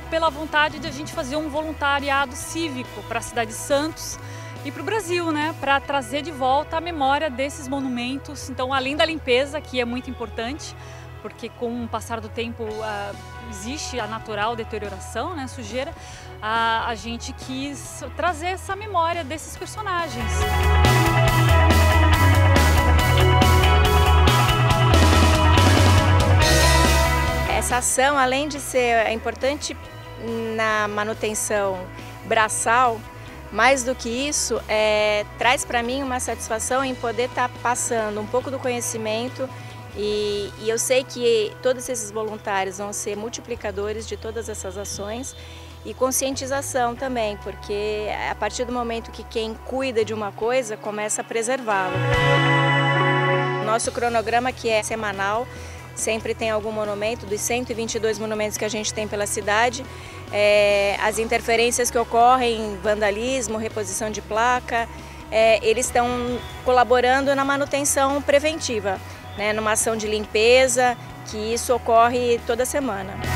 pela vontade de a gente fazer um voluntariado cívico para a cidade de Santos e para o Brasil, né, para trazer de volta a memória desses monumentos. Então, além da limpeza, que é muito importante, porque com o passar do tempo existe a natural deterioração, né, sujeira, a gente quis trazer essa memória desses personagens. Essa ação, além de ser importante na manutenção braçal, mais do que isso, traz para mim uma satisfação em poder estar passando um pouco do conhecimento e eu sei que todos esses voluntários vão ser multiplicadores de todas essas ações e conscientização também, porque a partir do momento que quem cuida de uma coisa começa a preservá-la. Nosso cronograma, que é semanal, sempre tem algum monumento, dos 122 monumentos que a gente tem pela cidade. As interferências que ocorrem, vandalismo, reposição de placa, eles estão colaborando na manutenção preventiva, né, numa ação de limpeza, que isso ocorre toda semana.